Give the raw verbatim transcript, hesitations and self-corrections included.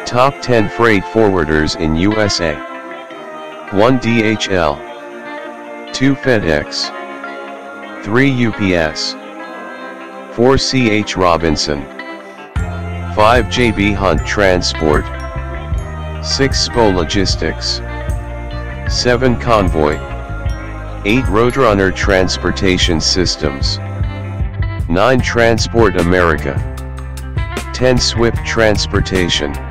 Top ten freight forwarders in U S A. one D H L. two FedEx. three U P S. four C H Robinson. five J B Hunt Transport. six X P O Logistics. seven Convoy. eight Roadrunner Transportation Systems. nine Transport America. ten Swift Transportation.